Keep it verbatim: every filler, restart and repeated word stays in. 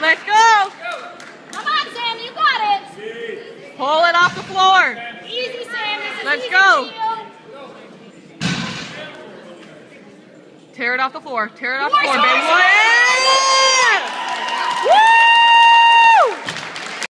Let's go. Come on, Sam, you got it. Pull it off the floor. Easy, Sam. This is Let's easy go. for you. Tear it off the floor. Tear it off the floor, baby.